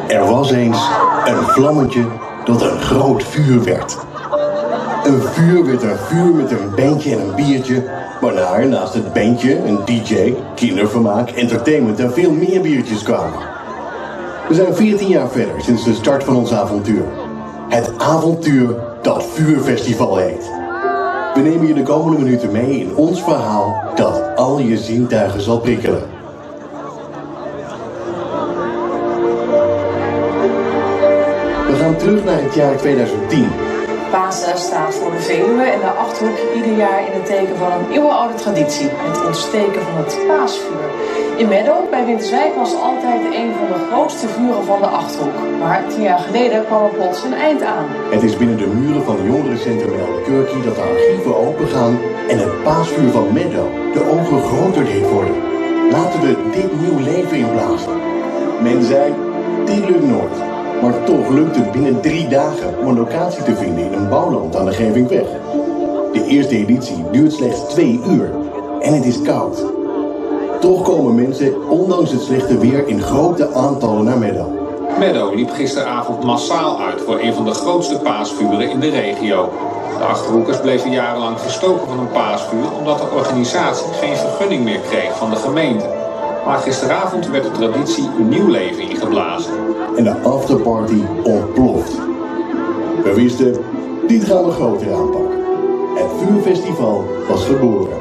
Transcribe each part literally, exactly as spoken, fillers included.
Er was eens een vlammetje dat een groot vuur werd. Een vuur werd een vuur met een bandje en een biertje, waarna er naast het bandje een D J, kindervermaak, entertainment en veel meer biertjes kwamen. We zijn veertien jaar verder sinds de start van ons avontuur. Het avontuur dat Vuurfestival heet. We nemen je de komende minuten mee in ons verhaal dat al je zintuigen zal prikkelen. We gaan terug naar het jaar tweeduizend tien. Pasen staat voor de Veluwe en de Achterhoek ieder jaar in het teken van een eeuwenoude traditie. Het ontsteken van het paasvuur. In Meadow bij Winterswijk was altijd een van de grootste vuren van de Achterhoek. Maar tien jaar geleden kwam er plots een eind aan. Het is binnen de muren van het jongerencentrum Elderkirkie dat de archieven opengaan en het paasvuur van Meadow de ogen groter deed worden. Laten we dit nieuw leven inblazen. Men zei, dit lukt nooit. Maar toch lukt het binnen drie dagen om een locatie te vinden in een bouwland aan de Gevingweg. De eerste editie duurt slechts twee uur en het is koud. Toch komen mensen, ondanks het slechte weer, in grote aantallen naar Meadow. Meadow liep gisteravond massaal uit voor een van de grootste paasvuren in de regio. De Achterhoekers bleven jarenlang verstoken van een paasvuur omdat de organisatie geen vergunning meer kreeg van de gemeente. Maar gisteravond werd de traditie een nieuw leven ingeblazen. En de afterparty ontploft. We wisten, dit gaan we groter aanpakken. Het Vuurfestival was geboren.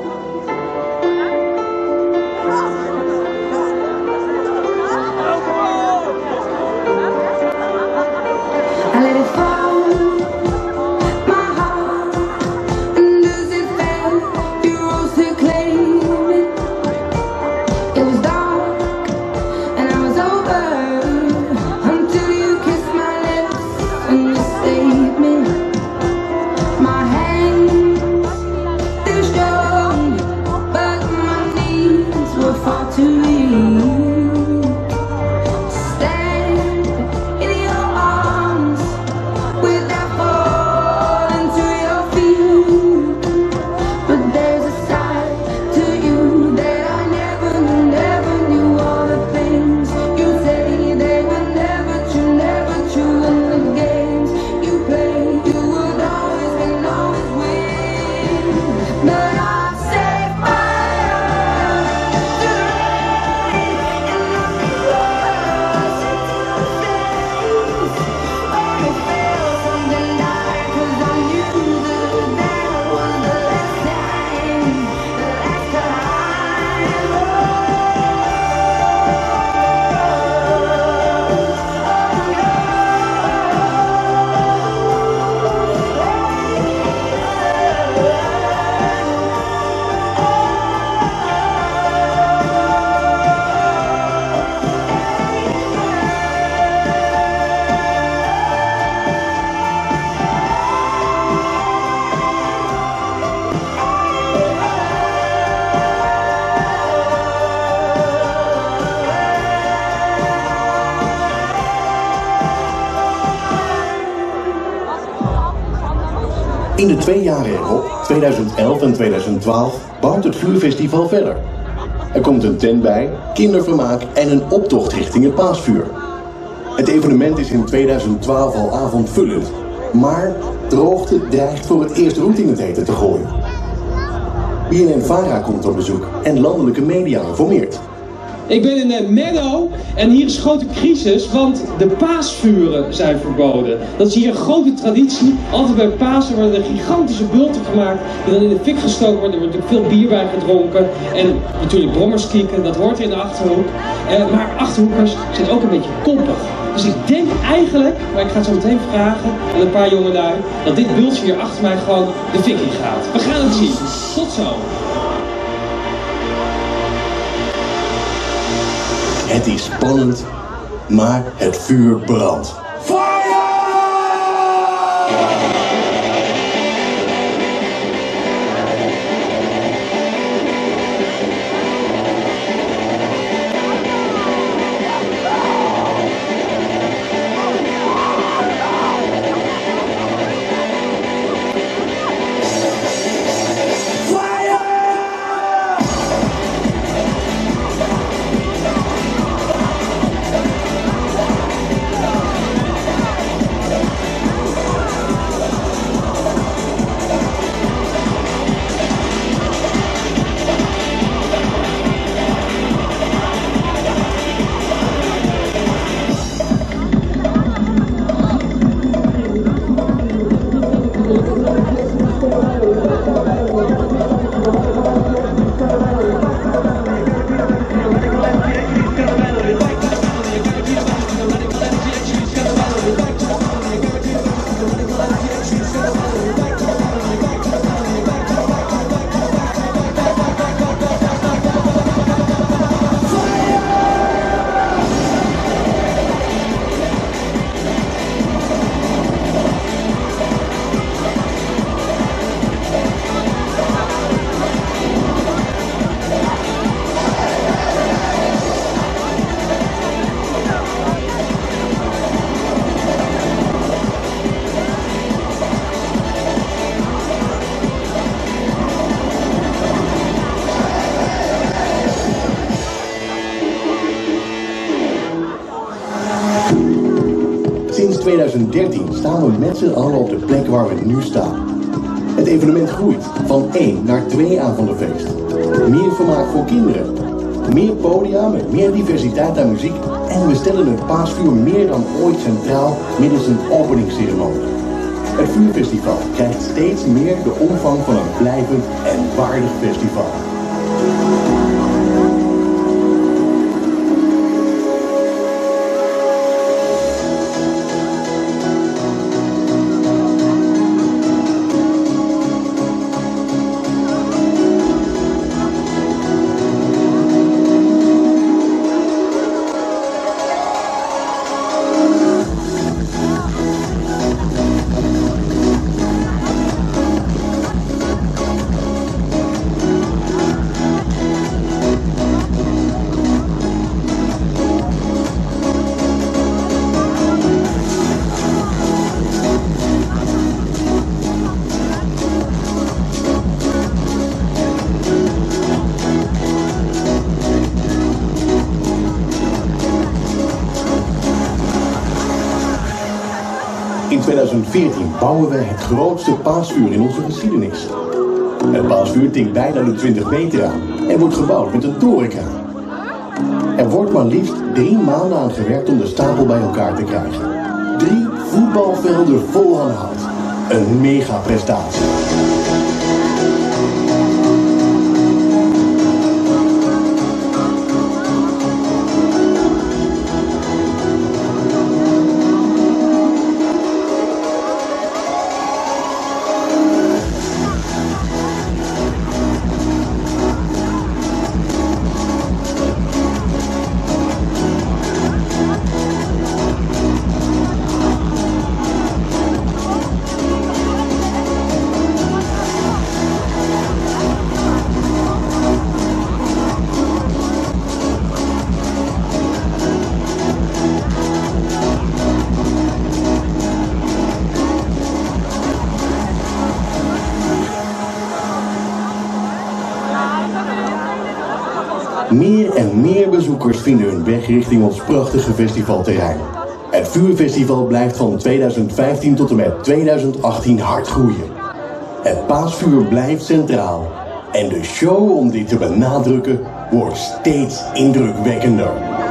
In de twee jaren erop, tweeduizend elf en tweeduizend twaalf, bouwt het Vuurfestival verder. Er komt een tent bij, kindervermaak en een optocht richting het paasvuur. Het evenement is in tweeduizend twaalf al avondvullend, maar droogte dreigt voor het eerst roet in het eten te gooien. B N N Vara komt op bezoek en landelijke media informeert. Ik ben in de Meadow en hier is grote crisis, want de paasvuren zijn verboden. Dat is hier een grote traditie. Altijd bij Pasen worden er gigantische bulten gemaakt die dan in de fik gestoken worden. Er wordt natuurlijk veel bier bij gedronken en natuurlijk brommerskieken, dat hoort in de Achterhoek. Eh, maar Achterhoekers zijn ook een beetje koppig. Dus ik denk eigenlijk, maar ik ga het zo meteen vragen aan een paar jongelui, dat dit bultje hier achter mij gewoon de fik in gaat. We gaan het zien. Tot zo. Het is spannend, maar het vuur brandt. Fire! tweeduizend dertien staan we met z'n allen op de plek waar we nu staan. Het evenement groeit van één naar twee avondenfeest. Meer vermaak voor kinderen. Meer podia met meer diversiteit aan muziek. En we stellen het paasvuur meer dan ooit centraal middels een openingsceremonie. Het vuurfestival krijgt steeds meer de omvang van een blijvend en waardig festival. In tweeduizend veertien bouwen we het grootste paasvuur in onze geschiedenis. Het paasvuur tikt bijna de twintig meter aan en wordt gebouwd met een torenkraan. Er wordt maar liefst drie maanden aan gewerkt om de stapel bij elkaar te krijgen. Drie voetbalvelden vol aan hout. Een mega prestatie. Meer en meer bezoekers vinden hun weg richting ons prachtige festivalterrein. Het vuurfestival blijft van tweeduizend vijftien tot en met tweeduizend achttien hard groeien. Het paasvuur blijft centraal. En de show om dit te benadrukken wordt steeds indrukwekkender.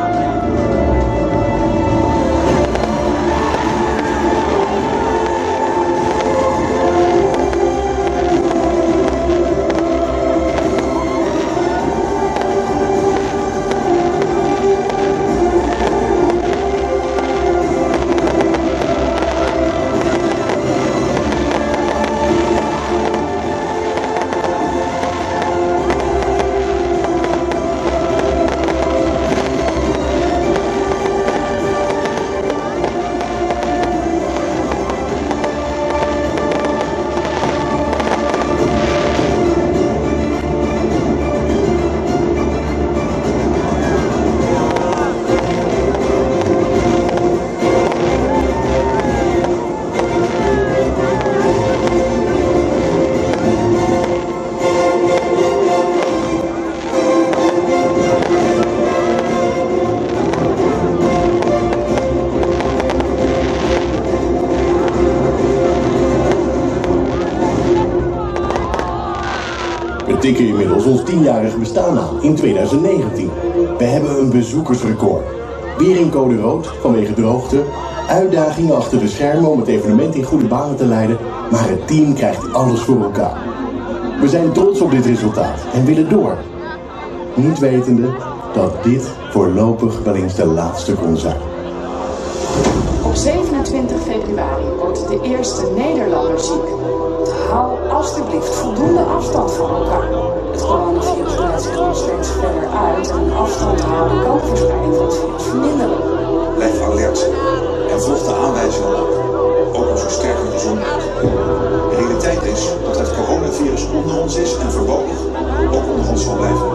We tikken inmiddels ons tienjarig bestaan aan in tweeduizend negentien. We hebben een bezoekersrecord. Weer in code rood vanwege droogte. Uitdagingen achter de schermen om het evenement in goede banen te leiden. Maar het team krijgt alles voor elkaar. We zijn trots op dit resultaat en willen door. Niet wetende dat dit voorlopig wel eens de laatste kon zijn. Op zevenentwintig februari wordt de eerste Nederlander ziek. Hou alstublieft voldoende afstand van elkaar. Het coronavirus breidt zich nog steeds verder uit en afstand houden kan de verspreiding van het virus verminderen. Blijf alert en volg de aanwijzingen op, ook om zo sterk en gezond. De realiteit is dat het coronavirus onder ons is en voorlopig ook onder ons zal blijven.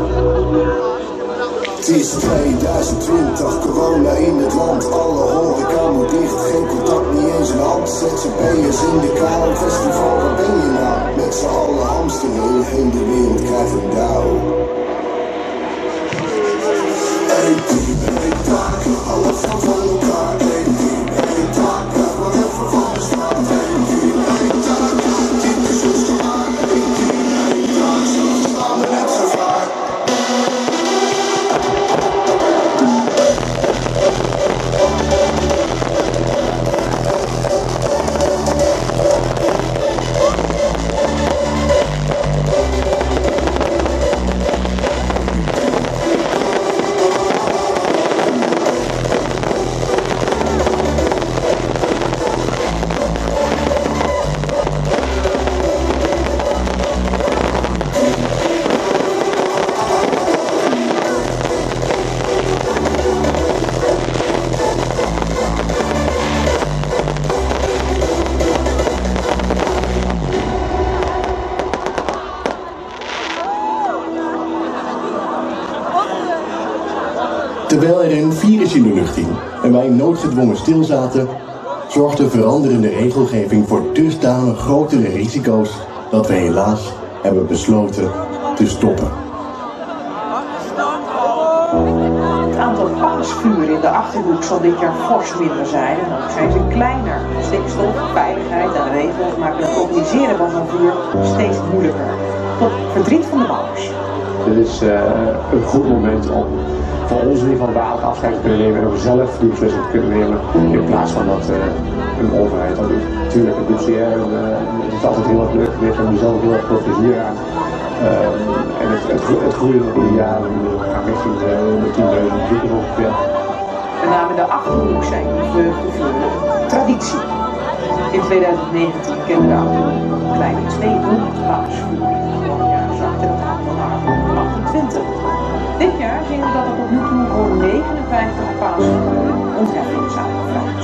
Het is tweeduizend twintig, corona in het land, alle horeca moet dicht, geen contact, niet eens een hand. Z Z P'ers in de kou, festival, waar ben je nou? Met z'n allen hamsteren, in de wereld krijgt een dauw. Eén team, één taak, alles van elkaar, één team, één taak. Terwijl er een virus in de lucht hing en wij noodgedwongen stilzaten, zorgde veranderende regelgeving voor dusdanig grotere risico's dat we helaas hebben besloten te stoppen. Het aantal paasvuren in de Achterhoek zal dit jaar fors minder zijn en ook zijn ze kleiner. Stikstof, veiligheid en regels maken het organiseren van zo'n vuur steeds moeilijker. Tot verdriet van de bouwers. Dit is uh, een goed moment om voor ons in ieder geval waarlijk afscheid te kunnen nemen en ook zelf die beslissing te kunnen nemen in plaats van dat uh, een overheid dat doet. Natuurlijk, het doet zeer en uh, het is altijd heel erg leuk geweest en we zelf heel erg veel plezier aan. Uh, en het, het, het groeit nog in de jaren, we gaan richting de, de tienduizend bezoekers ongeveer. Met name de Achterhoek zijn die vreugdevuren traditie. In tweeduizend negentien kende de Achterhoek een kleine tweehonderd paasvuren. Vorig jaar zakte het aantal naar achtentwintig. Dit jaar zien we dat er tot nu toe voor negenenvijftig paasvuren ontheffing zijn gevraagd.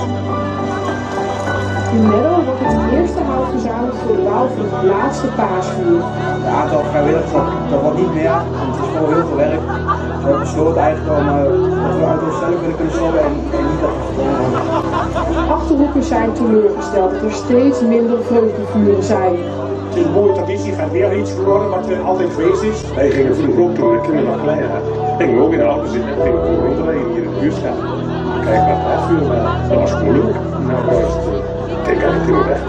In Meddo wordt het eerste hout verzameld voor de bouw van het laatste paasvuur. Het aantal vrijwilligers dat, dat wordt niet meer, want het is gewoon heel veel werk. We hebben besloten eigenlijk om uh, dat we uit onszelf willen kunnen stoppen en, en niet dat we gedwongen worden. Achterhoekers zijn teleurgesteld dat er steeds minder vreugdevuren zijn. Het is een mooie traditie, het gaat weer iets geworden wat er altijd geweest is. Wij gingen vroeger ook toen de kinderen nog klein waren. Gingen we ook in de auto zitten en gingen we rondrijden hier in de buurt staan. Kijk wat het afvuren, maar dat was gewoon leuk. Nou, dat is het. Kijk, eigenlijk kunnen we weg.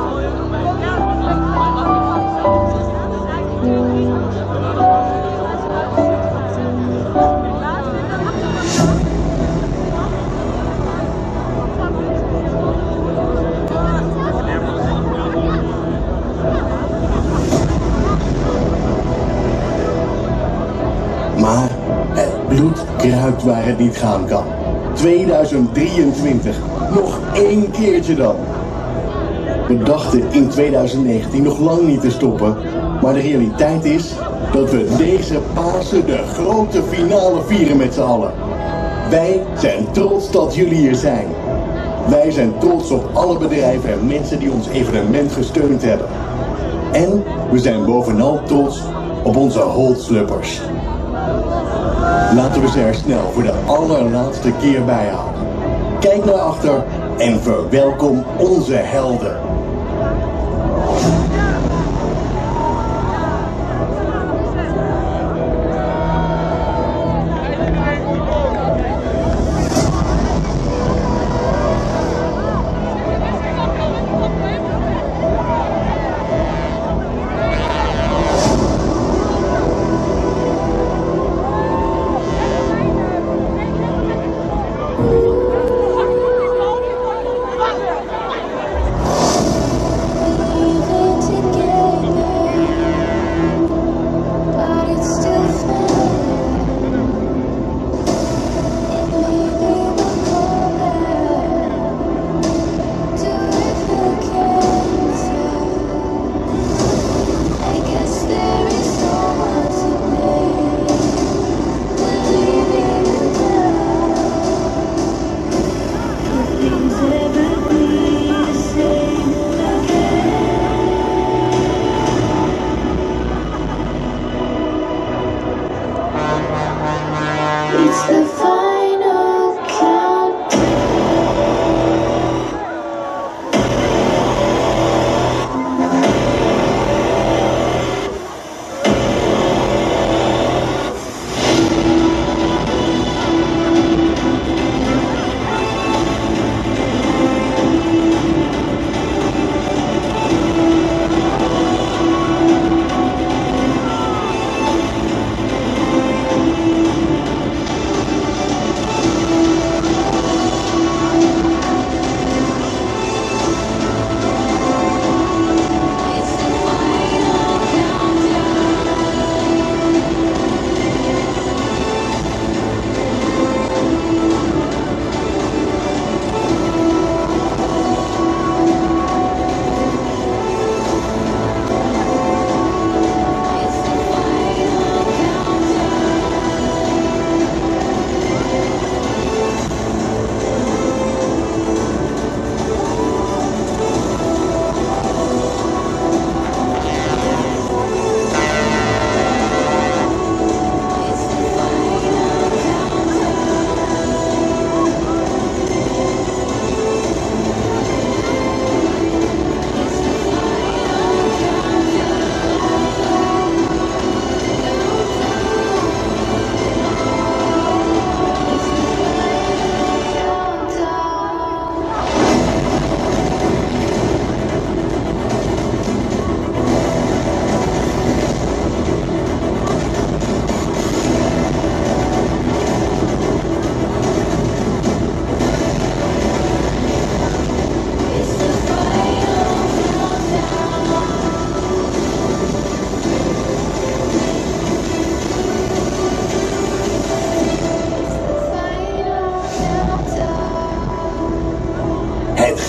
Maar het bloed kruipt waar het niet gaan kan. tweeduizend drieëntwintig, nog één keertje dan. We dachten in tweeduizend negentien nog lang niet te stoppen, maar de realiteit is dat we deze Pasen de grote finale vieren met z'n allen. Wij zijn trots dat jullie hier zijn. Wij zijn trots op alle bedrijven en mensen die ons evenement gesteund hebben. En we zijn bovenal trots op onze holtsluppers. Laten we ze er snel voor de allerlaatste keer bij houden. Kijk naar achter en verwelkom onze helden.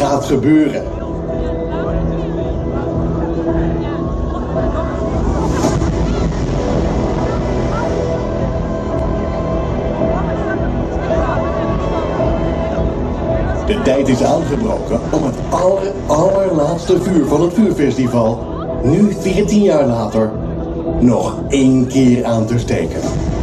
gaat gebeuren. De tijd is aangebroken om het aller, allerlaatste vuur van het vuurfestival, nu veertien jaar later, nog één keer aan te steken.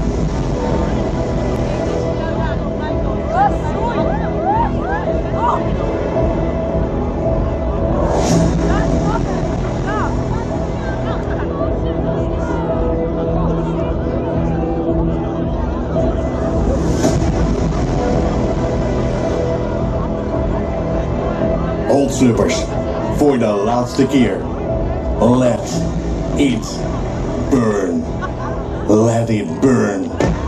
Ontsnuppers, voor de laatste keer. Let it burn. Let it burn.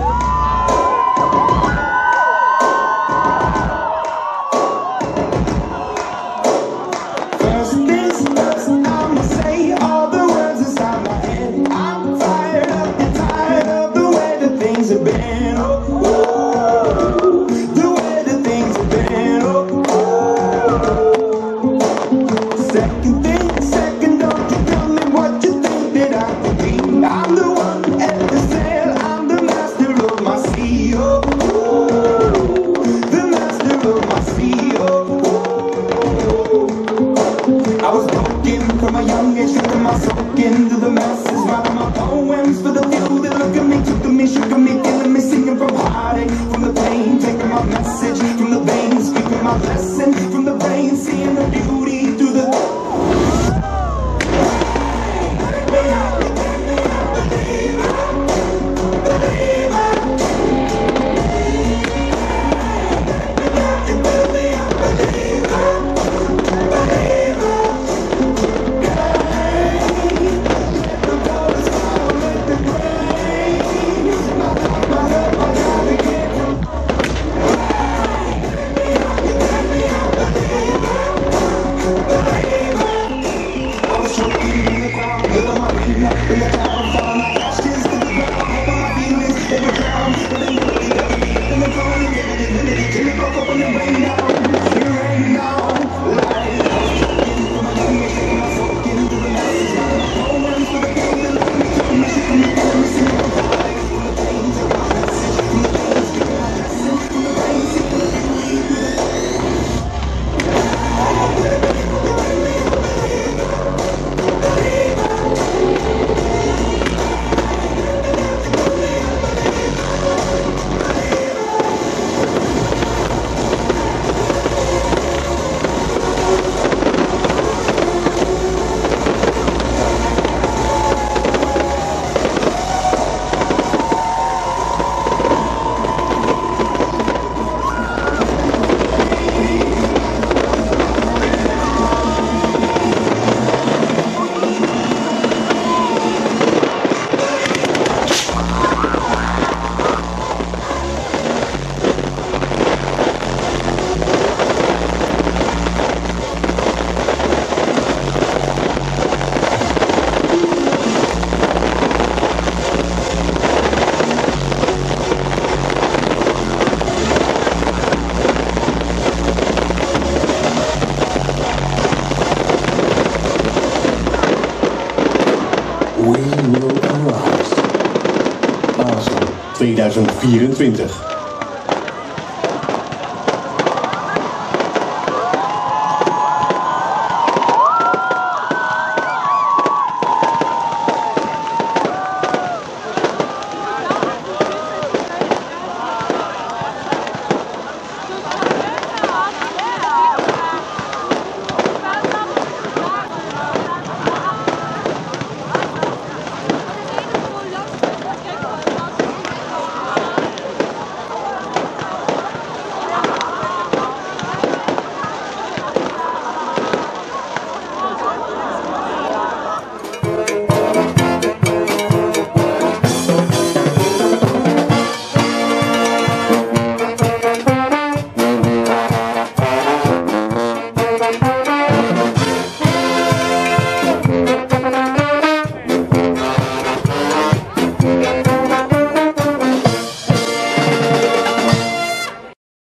First things first, I'ma say all the words inside my head. I'm fired up and tired of the way that things have been. Oh, oh, the way that things have been. Oh, oh. Second thing, second, don't you tell me what you think that I could be. I'm the one at the sail, I'm the master of my sea. Oh, oh, the master of my sea. Oh, oh. I was broken from a young age, shooting my soak into the masses, writing my poems for the few that look at me, took me, shook me, killing me, singing from heartache, from the pain, taking my message from the veins, speaking my lesson from the brain, seeing the beauty through the. We will arise. Pasen tweeduizend vierentwintig.